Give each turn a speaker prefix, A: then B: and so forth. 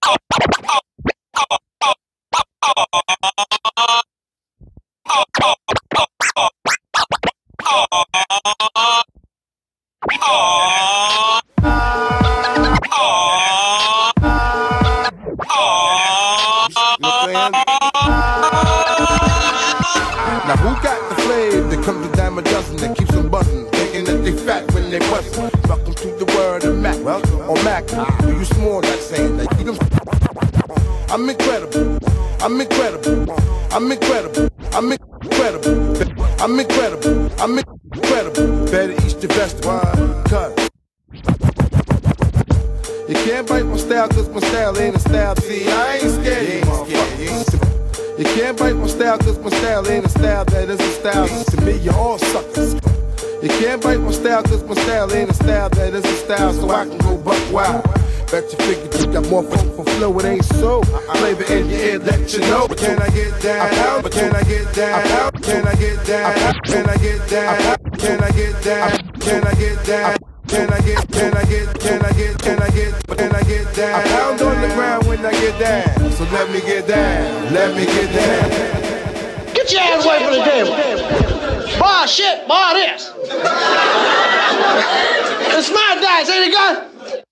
A: Now who got the flavor that comes a dime a dozen that keeps them buzzing, thinking that they fat when they bustin'? Welcome to the world of Mac. On Mac, do you small that saying that you them? I'm incredible. I'm incredible. I'm incredible. I'm incredible. I'm incredible. I'm incredible. Better eat your vegetable. Cause you can't bite my style cause my style ain't a style. See, I ain't scared. You ain't scared. You can't bite my style cause my style ain't a style that is a style. To me, you're all suckers. You can't bite my style cause my style ain't a style that is a style. So I can go buck wild. Bet you figured you got more for flow, it ain't so. Flavor in your ear, let you know. But can I get down? But can I get down? Can I get down? Can I get down? Can I get down? Can I get down? Can I get down? I pound on the ground when I get down. So let me get down. Let me get down.
B: Get your ass away from the table. Bar shit, bar this. It's my dice, ain't it, gun?